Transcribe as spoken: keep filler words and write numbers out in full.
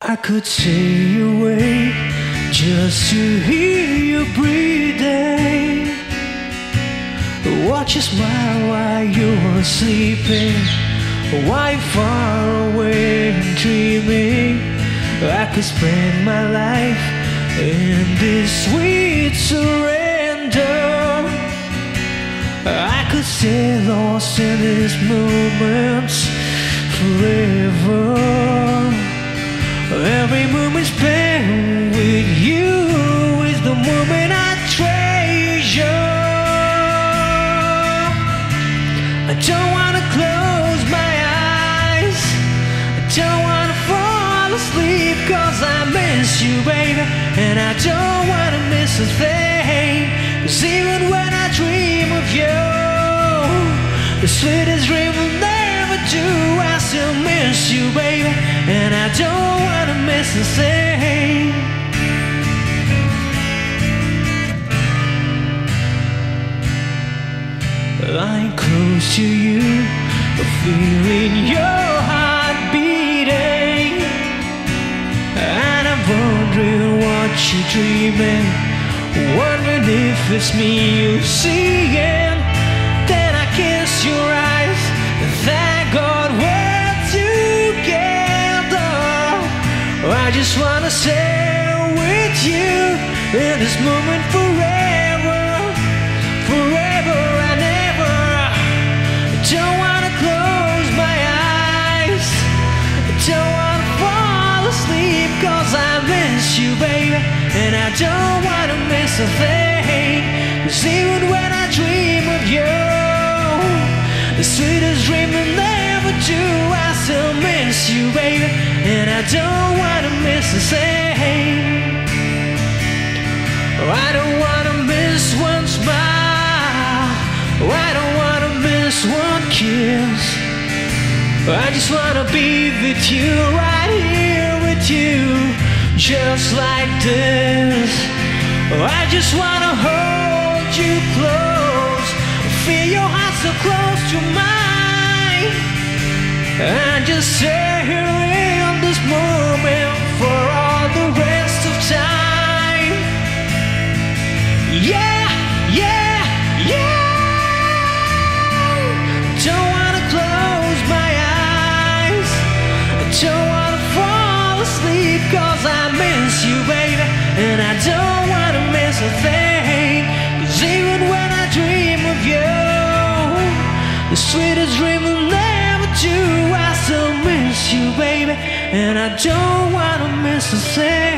I could stay awake just to hear you breathing. Watch you smile while you were sleeping, while you're far away and dreaming. I could spend my life in this sweet surrender. I could stay lost in these moments forever. Every moment spent with you is the moment I treasure. I don't wanna close my eyes, I don't wanna fall asleep, 'cause I miss you, baby, and I don't wanna miss a thing. 'Cause even when I dream of you, the sweetest dream will never do. I still miss you, baby, and I don't wanna miss a thing. Lying close to you, feeling your heart beating, and I'm wondering what you're dreaming, wondering if it's me you're seeing. Then I kiss your eyes, and thank God we're together. I just wanna stay with you in this moment forever, forever and ever. I don't wanna close my eyes, I don't wanna fall asleep, 'cause I miss you, baby, and I don't wanna miss a thing. 'Cause even when I dream of you, the sweetest dream will never do. I still miss you, baby, and I don't wanna miss a thing. I don't wanna miss one smile, I don't wanna miss one kiss. I just wanna be with you, right here with you, just like this. I just wanna hold you close, feel your heart so close to mine, and just stay here in this moment for all the rest of time. Yeah, yeah, yeah. Don't wanna close my eyes, I don't wanna fall asleep, 'cause I miss you, baby, and I don't wanna miss a thing. 'Cause even when I dream of you, the sweetest dream will never do. I still miss you, baby, and I don't wanna miss a thing.